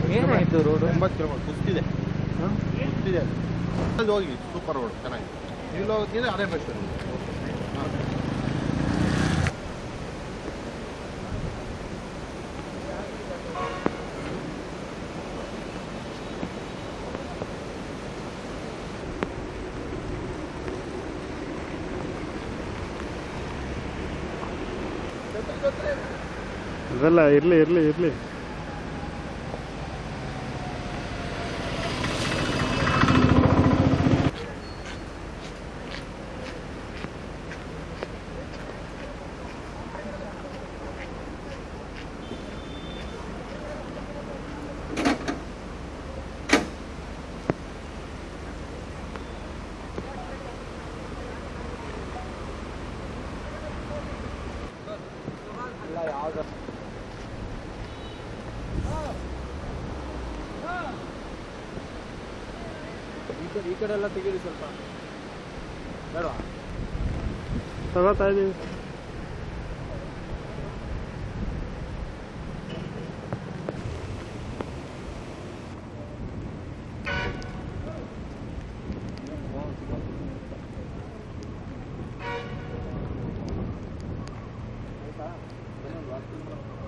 ಏನಾಯ್ತು road 80 kilometre ಕುಸ್ತಿದೆ ಅಲ್ಲಿ ಹೋಗಿ ಸೂಪರ್ ರೋಡ್ ಚೆನ್ನಾಗಿ ಇಲ್ಲಿ ಹೋಗ್ತಿದ್ರೆ ಅದೇ ಬೆಸ್ಟ್. ಅದಲ್ಲ ಇರ್ಲಿ ಇರ್ಲಿ ಇರ್ಲಿ. ಈ ಕಡೆ ಎಲ್ಲ ತೆಗೀರಿ ಸ್ವಲ್ಪ ಬೇಡ ತಗೋತಾ ಇದೀವಿ. ಆಯ್ತಾ